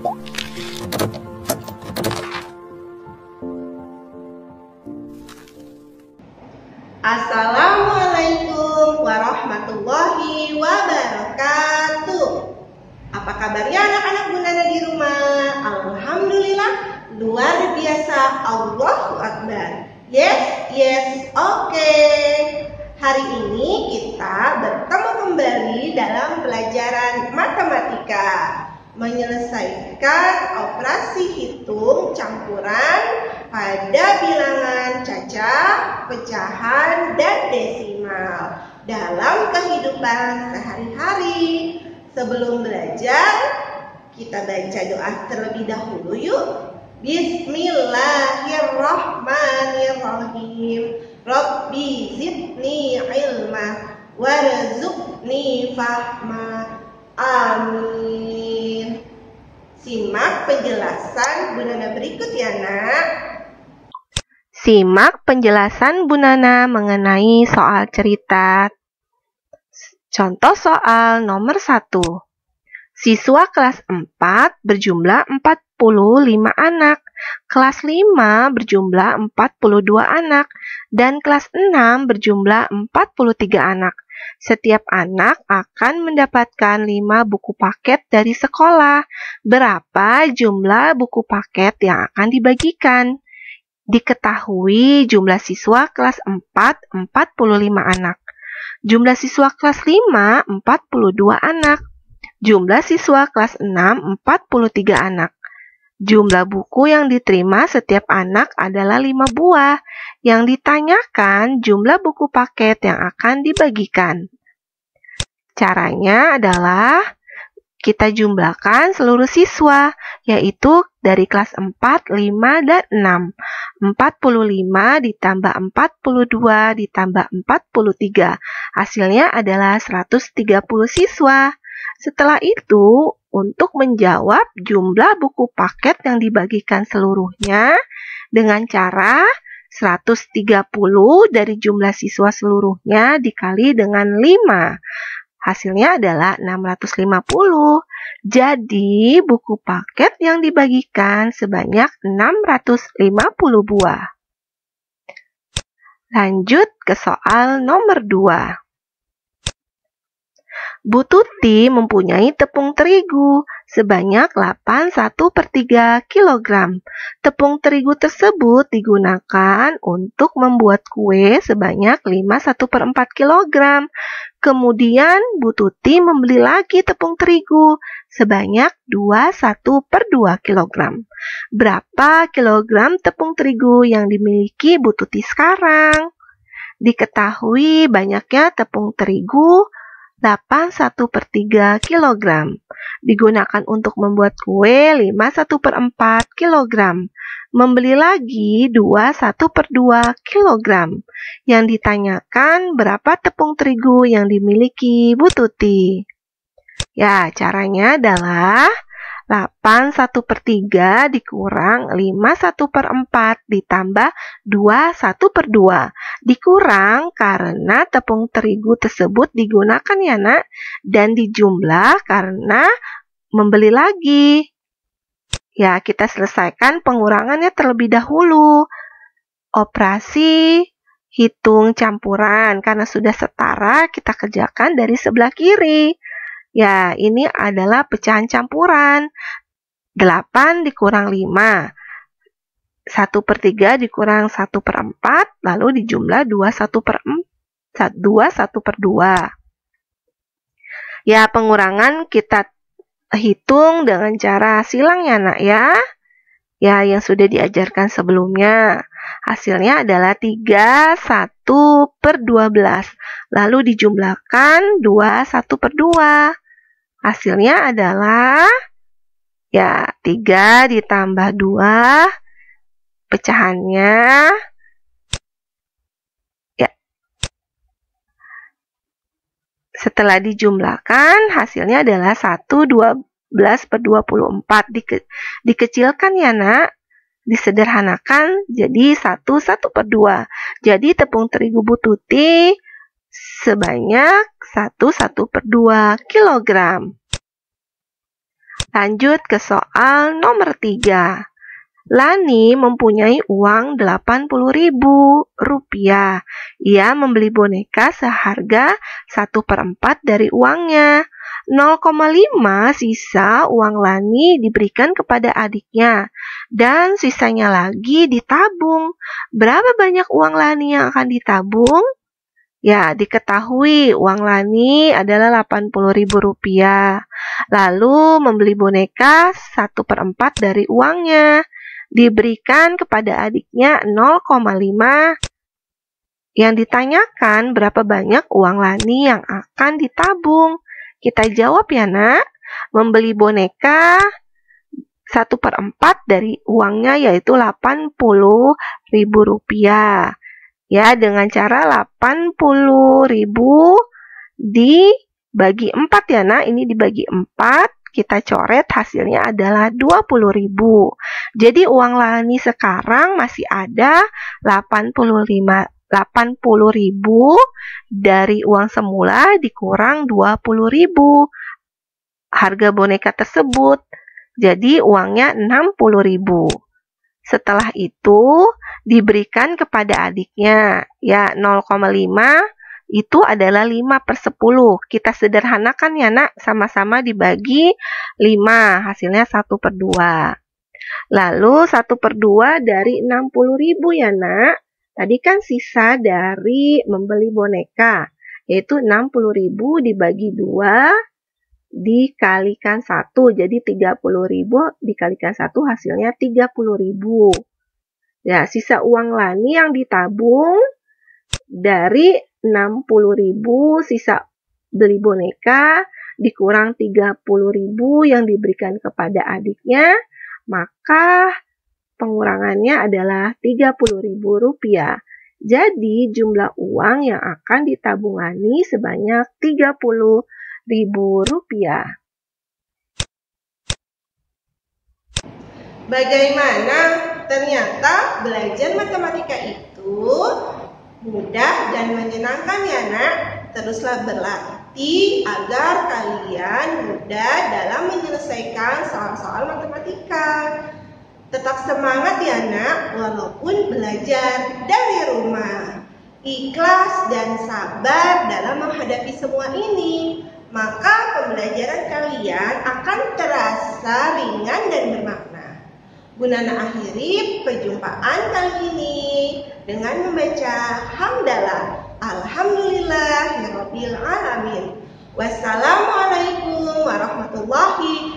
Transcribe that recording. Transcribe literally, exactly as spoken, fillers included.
Assalamualaikum warahmatullahi wabarakatuh. Apa kabarnya anak-anak Bunda di rumah? Alhamdulillah, luar biasa. Allahu Akbar. Yes, yes, oke. Okay. Hari ini kita bertemu kembali dalam pelajaran matematika, menyelesaikan operasi hitung campuran pada bilangan cacah, pecahan, dan desimal dalam kehidupan sehari-hari. Sebelum belajar, kita baca doa terlebih dahulu yuk. Bismillahirrahmanirrahim. Rabbi zidni ilma warzuqni fahma. Amin. Simak penjelasan Bu Nana berikut ya, Nak. Simak penjelasan Bu Nana mengenai soal cerita. Contoh soal nomor satu. Siswa kelas empat berjumlah empat puluh lima anak, kelas lima berjumlah empat puluh dua anak, dan kelas enam berjumlah empat puluh tiga anak. Setiap anak akan mendapatkan lima buku paket dari sekolah. Berapa jumlah buku paket yang akan dibagikan? Diketahui jumlah siswa kelas empat, empat puluh lima anak. Jumlah siswa kelas lima, empat puluh dua anak. Jumlah siswa kelas enam, empat puluh tiga anak. Jumlah buku yang diterima setiap anak adalah lima buah. Yang ditanyakan jumlah buku paket yang akan dibagikan. Caranya adalah kita jumlahkan seluruh siswa, yaitu dari kelas empat, lima, dan enam. empat puluh lima ditambah empat puluh dua ditambah empat puluh tiga. Hasilnya adalah seratus tiga puluh siswa. Setelah itu, untuk menjawab jumlah buku paket yang dibagikan seluruhnya dengan cara seratus tiga puluh dari jumlah siswa seluruhnya dikali dengan lima. Hasilnya adalah enam ratus lima puluh. Jadi, buku paket yang dibagikan sebanyak enam ratus lima puluh buah. Lanjut ke soal nomor dua. Bu Tuti mempunyai tepung terigu sebanyak delapan puluh satu per tiga kilogram. Tepung terigu tersebut digunakan untuk membuat kue sebanyak lima puluh satu per empat kilogram. Kemudian Bu Tuti membeli lagi tepung terigu sebanyak dua puluh satu per dua kilogram. Berapa kilogram tepung terigu yang dimiliki Bu Tuti sekarang? Diketahui banyaknya tepung terigu delapan puluh satu per tiga kilogram. Digunakan untuk membuat kue lima puluh satu per empat kilogram. Membeli lagi dua puluh satu per dua kilogram. Yang ditanyakan berapa tepung terigu yang dimiliki Bu Tuti. Ya, caranya adalah delapan puluh satu per tiga dikurang lima puluh satu per empat ditambah dua puluh satu per dua. Dikurang karena tepung terigu tersebut digunakan ya, Nak. Dan dijumlah karena membeli lagi. Ya, kita selesaikan pengurangannya terlebih dahulu. Operasi hitung campuran. Karena sudah setara, kita kerjakan dari sebelah kiri. Ya, ini adalah pecahan campuran. delapan dikurang lima. satu per tiga dikurang satu per empat. Lalu dijumlah dua puluh satu per empat. dua puluh satu per dua. Ya, pengurangan kita hitung dengan cara silang ya, Nak ya. Ya, yang sudah diajarkan sebelumnya. Hasilnya adalah tiga puluh satu per dua belas. Lalu dijumlahkan dua puluh satu per dua. Hasilnya adalah ya tiga ditambah dua, pecahannya ya. Setelah dijumlahkan hasilnya adalah satu, dua belas per dua puluh empat. Dike, dikecilkan ya, Nak. Disederhanakan jadi satu, satu per dua. Jadi tepung terigu Bu Tuti sebanyak satu, satu per dua kilogram. Lanjut ke soal nomor tiga. Lani mempunyai uang delapan puluh ribu rupiah. Ia membeli boneka seharga satu per empat dari uangnya. nol koma lima sisa uang Lani diberikan kepada adiknya. Dan sisanya lagi ditabung. Berapa banyak uang Lani yang akan ditabung? Ya, diketahui uang Lani adalah delapan puluh ribu rupiah. Lalu membeli boneka satu per empat dari uangnya. Diberikan kepada adiknya nol koma lima. Yang ditanyakan berapa banyak uang Lani yang akan ditabung. Kita jawab ya nak. Membeli boneka satu per empat dari uangnya yaitu delapan puluh ribu rupiah. Ya, dengan cara delapan puluh ribu dibagi empat ya nak. Ini dibagi empat. Kita coret hasilnya adalah dua puluh ribu. Jadi uang Lani sekarang masih ada delapan puluh lima, delapan puluh ribu dari uang semula dikurang dua puluh ribu. Harga boneka tersebut. Jadi uangnya enam puluh ribu. Setelah itu diberikan kepada adiknya. Ya, nol koma lima itu adalah lima per sepuluh. Kita sederhanakan ya nak, sama-sama dibagi lima, hasilnya satu per dua. Lalu satu per dua dari enam puluh ribu ya nak. Tadi kan sisa dari membeli boneka, yaitu enam puluh ribu dibagi dua dikalikan satu. Jadi tiga puluh ribu dikalikan satu hasilnya tiga puluh ribu. Ya, sisa uang Lani yang ditabung dari enam puluh ribu sisa beli boneka dikurang tiga puluh ribu yang diberikan kepada adiknya, maka pengurangannya adalah tiga puluh ribu rupiah. Jadi jumlah uang yang akan ditabung Lani sebanyak tiga puluh ribu rupiah. Bagaimana? Ternyata belajar matematika itu mudah dan menyenangkan ya nak. Teruslah berlatih agar kalian mudah dalam menyelesaikan soal-soal matematika. Tetap semangat ya nak, walaupun belajar dari rumah. Ikhlas dan sabar dalam menghadapi semua ini, maka pembelajaran kalian akan terasa ringan dan bermakna. Gunana akhiri perjumpaan kali ini dengan membaca hamdalah. Alhamdulillahirabbil alamin. Wassalamualaikum warahmatullahi